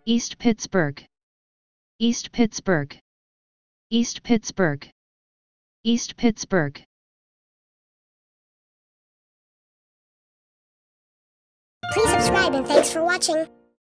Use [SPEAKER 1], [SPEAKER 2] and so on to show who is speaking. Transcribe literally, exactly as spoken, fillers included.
[SPEAKER 1] East Pittsburgh, East Pittsburgh, East Pittsburgh, East Pittsburgh.
[SPEAKER 2] Please subscribe and thanks for watching.